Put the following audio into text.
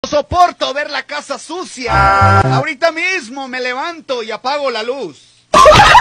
No soporto ver la casa sucia. Ahorita mismo me levanto y apago la luz.